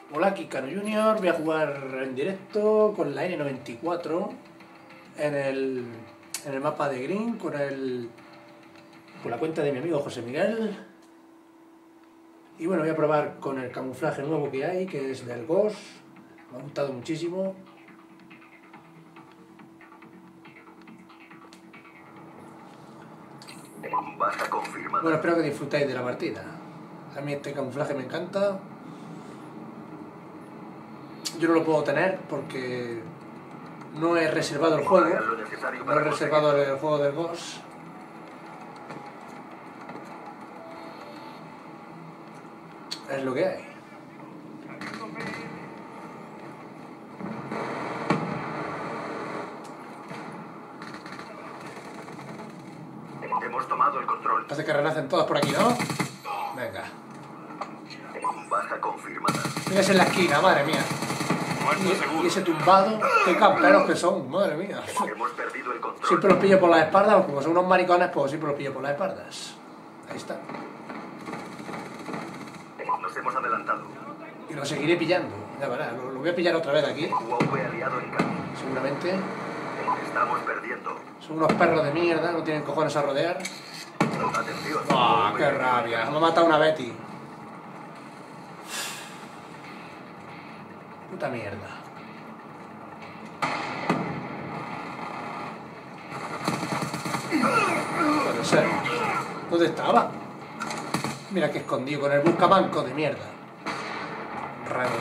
Hola, aquí Cano Junior. Voy a jugar en directo con la N94 en el mapa de Green con la cuenta de mi amigo José Miguel. Y bueno, voy a probar con el camuflaje nuevo que hay, que es del Ghost. Me ha gustado muchísimo. Baja confirmada. Bueno, espero que disfrutéis de la partida. A mí este camuflaje me encanta. Yo no lo puedo tener porque no he reservado el juego. No he reservado el juego del Ghost. Es lo que hay. Hemos tomado el control. Parece que renacen todas por aquí, ¿no? Venga. Baja confirmada. Mira ese en la esquina, madre mía. Y ese tumbado, qué camperos que son, madre mía. Hemos perdido el control. Siempre los pillo por las espaldas, como son unos maricones, pues siempre los pillo por las espaldas. Ahí está. Nos hemos adelantado. Y lo seguiré pillando. Ya verás, lo voy a pillar otra vez aquí, UAV aliado en camino. seguramente. Estamos perdiendo. Son unos perros de mierda, no tienen cojones a rodear. Atención. ¡Ah, qué rabia! Me ha matado una Betty. Puta mierda. Puede ser. ¿Dónde estaba? Mira que escondido con el buscamanco de mierda. Raro.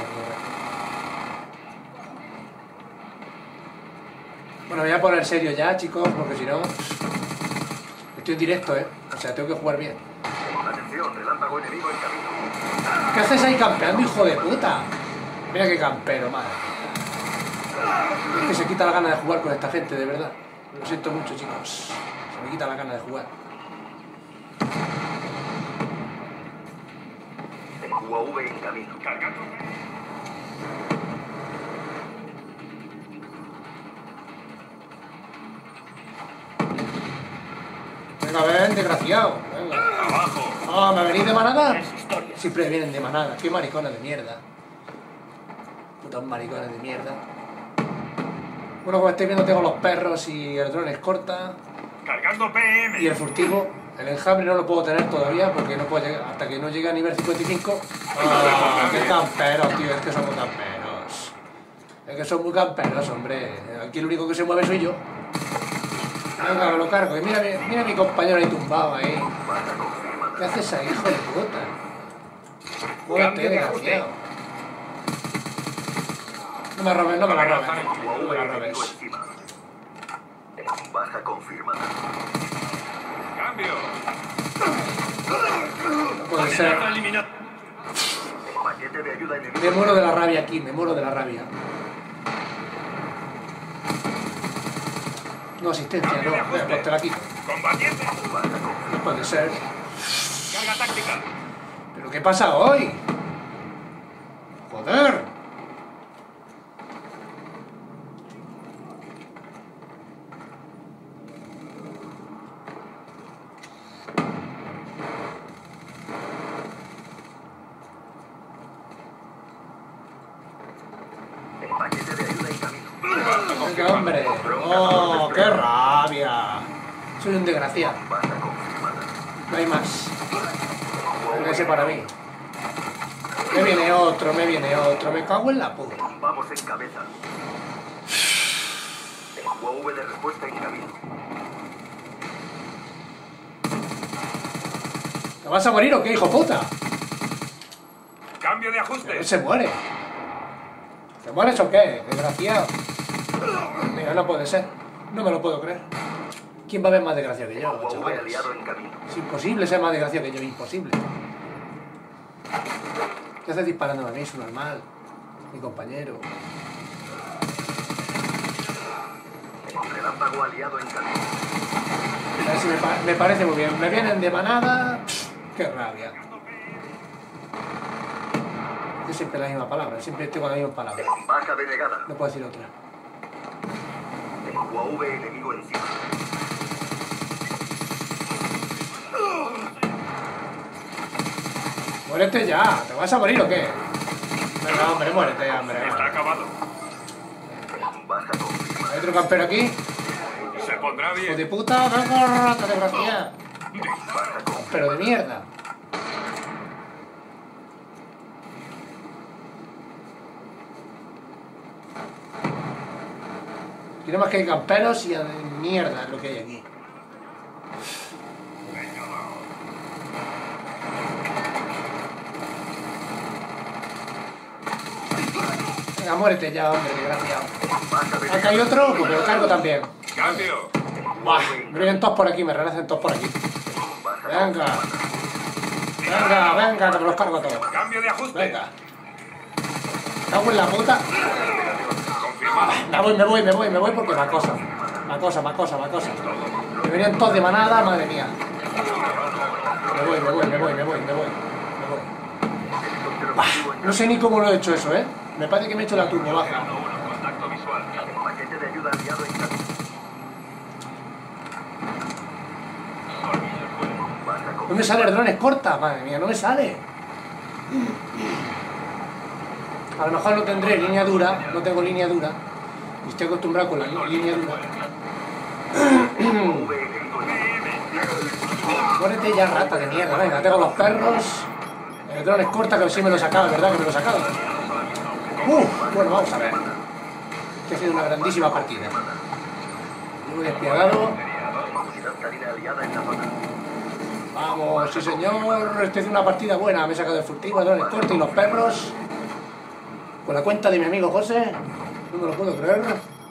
Bueno, me voy a poner serio ya, chicos, porque si no... Estoy en directo, ¿eh? O sea, tengo que jugar bien. Atención, relámpago enemigo en camino. ¿Qué haces ahí campeando, hijo de puta? Mira qué campero, madre. Es que se quita la gana de jugar con esta gente, de verdad. Lo siento mucho, chicos. Se me quita la gana de jugar. UAV en camino. Cargando. Venga, ven, desgraciado. Venga. Abajo. Ah, ¿me venís de manada? Siempre vienen de manada. Qué maricones de mierda. Putos maricones de mierda. Bueno, como estáis viendo, tengo los perros y el dron escorta. Cargando PM. Y el furtivo. El enjambre no lo puedo tener todavía porque no puedo llegar hasta que no llegue a nivel 55. ¡Ah, qué camperos, tío! Es que son muy camperos. Es que son muy camperos, hombre. Aquí el único que se mueve soy yo. Venga, me lo cargo. Y mira a mi compañero ahí tumbado ahí. ¿Qué haces ahí, hijo de puta? Muévete, desgraciado. No me robes, no me la robes. No me la robes. Baja confirmada. Cambio. No puede ser. Paquete de ayuda enemigo. Me muero de la rabia aquí, me muero de la rabia. No, asistencia, no. Pues te la quito. Combatiente. No puede ser. Carga táctica. ¿Pero qué pasa hoy? ¡Joder! Paquete de ayuda en camino. ¡Qué hombre! ¡Oh, qué rabia! Soy un desgraciado. Baja confirmada. No hay más. Ese para mí. Me viene otro, me viene otro. Me cago en la puta. Vamos en cabeza. UAV de respuesta en camino. ¿Te vas a morir o qué, hijo puta? Cambio de ¿Pero ajuste. él se muere? ¿Te mueres o qué, desgraciado? Mira, no puede ser. No me lo puedo creer. ¿Quién va a ver más desgraciado que yo, UAV chavales? aliado en camino. Es imposible ser más desgraciado que yo, imposible. ¿Qué haces disparándome a mí? Es un normal. Mi compañero. Relámpago aliado en camino. A ver si me parece muy bien. Me vienen de manada. Qué rabia. Es siempre la misma palabra. Siempre estoy con la misma palabra. Baja denegada. No puedo decir otra. UAV enemigo encima. Muérete ya, ¿te vas a morir o qué? Venga, hombre, muérete, hombre. Está acabado. Baja confirmada. Hay otro campero aquí. Se pondrá Hijo de bien. puta, venga, rata desgraciada. Campero de mierda. Y nada más que hay camperos y mierda es lo que hay aquí. Venga, muérete ya, hombre, desgraciado. Acá hay otro, pues me lo cargo también. Cambio. Buah, me vienen todos por aquí, me renacen todos por aquí. Venga. Venga, venga, que me los cargo a todos. Cambio de ajuste. Venga. Cago en la puta. Confirmado. Me voy porque me acosan. Me acosan. Me venían todos de manada, madre mía. Me voy. Bah, no sé ni cómo lo he hecho eso, ¿eh? Me parece que me he hecho la turbo baja. Contacto visual. Paquete de ayuda aliado en camino. No me sale el dron, es corta, madre mía, no me sale. A lo mejor no tendré línea dura, no tengo línea dura. Y estoy acostumbrado con la línea dura. Muérete ya, rata de mierda, venga, tengo los perros. El dron es corta, que sí me lo sacaba, ¿verdad que me lo sacaba? Bueno, vamos a ver. Que ha sido una grandísima partida. Muy despiadado. Vamos, sí señor, esta es una partida buena. Me he sacado el furtivo, el dron es corto y los perros. Con la cuenta de mi amigo José. No me lo puedo creer.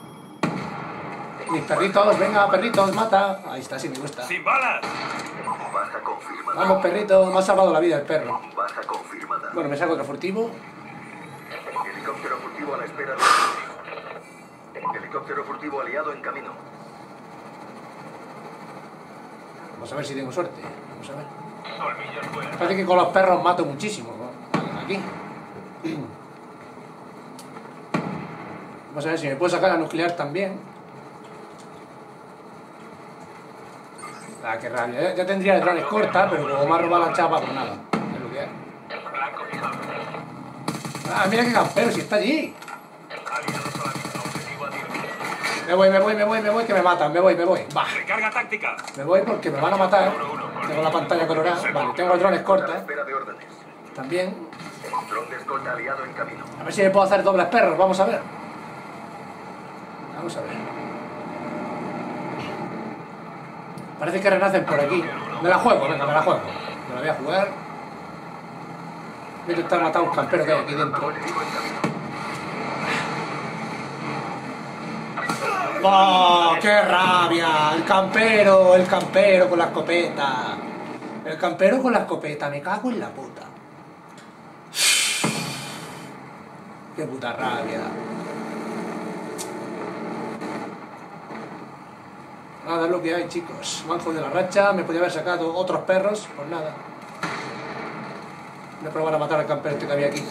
Mis perritos, venga, perritos, mata. Ahí está, sí me gusta. Sin balas. Baja confirmada. Vamos, perrito, me ha salvado la vida el perro. Baja confirmada. Bueno, me saco otro furtivo. Helicóptero furtivo a la espera de... Helicóptero furtivo aliado en camino. Vamos a ver si tengo suerte. Vamos a ver. Parece que con los perros mato muchísimo, ¿no? Aquí. Vamos a ver si me puedo sacar la nuclear también. Ah, qué rabia. Ya tendría el dron corta, pero como me ha robado la chapa, pues nada. Es lo que hay. Ah, mira qué campero, si está allí. Me voy, que me matan. Me voy. Bah. Recarga táctica. Me voy porque me van a matar. Tengo la pantalla colorada. Vale, tengo el dron corta. Espera de órdenes. También. Dron de escolta aliado en camino. A ver si me puedo hacer dobles perros. Vamos a ver. Parece que renacen por aquí. Me la juego, venga, me la juego. Me la voy a jugar. Voy a intentar matar a un campero que hay aquí dentro. ¡Oh, qué rabia! El campero con la escopeta. El campero con la escopeta, me cago en la puta. Qué puta rabia. Nada, es lo que hay, chicos. Me han jodido la racha, me podía haber sacado otros perros, pues nada. Voy a probar a matar al campero este que había aquí.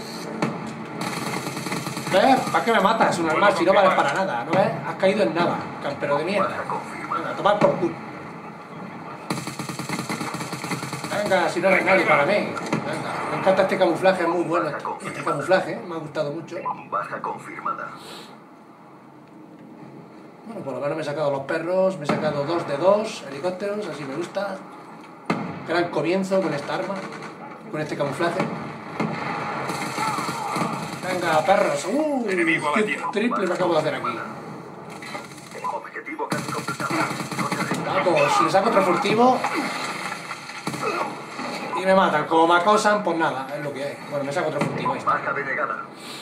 ¿Ves? ¿Para qué me matas? Un arma si no vale para nada, ¿no ves? Has caído en nada, campero de mierda. Venga, a tomar por culo. Venga, si no eres nadie para mí. Venga, me encanta este camuflaje, es muy bueno. Este camuflaje, me ha gustado mucho. Baja confirmada. Bueno, por lo menos me he sacado los perros, me he sacado 2 de 2 helicópteros, así me gusta. Gran comienzo con esta arma, con este camuflaje. Venga, perros. ¡Qué triple me acabo de hacer aquí! Objetivo casi completado. Vamos, le saco otro furtivo. Y me matan. Como me acosan, pues nada, es lo que hay. Bueno, me saco otro furtivo, ahí está. Baja denegada.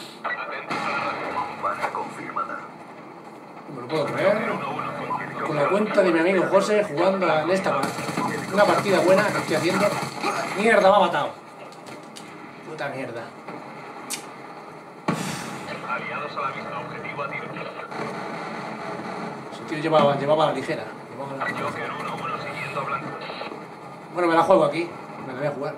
Baja confirmada. No me lo puedo creer. Con la cuenta de mi amigo José jugando en esta una partida buena que estoy haciendo. ¡Mierda, me ha matado! Puta mierda. Aliados a la vista, objetivo a tiro. Ese tío llevaba la ligera. Joker 1-1 siguiendo a blanco. Bueno, me la juego aquí. Me la voy a jugar.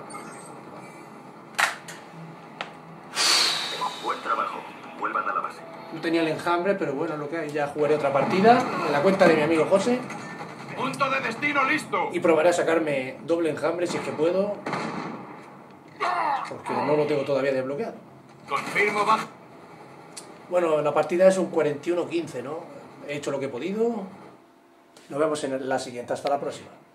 Buen trabajo. Vuelvan a la base. No tenía el enjambre, pero bueno, lo que hay. Ya jugaré otra partida en la cuenta de mi amigo José. Punto de destino listo. Y probaré a sacarme doble enjambre si es que puedo. Porque no lo tengo todavía desbloqueado. Confirmo baja. Bueno, la partida es un 41-15, ¿no? He hecho lo que he podido. Nos vemos en la siguiente. Hasta la próxima.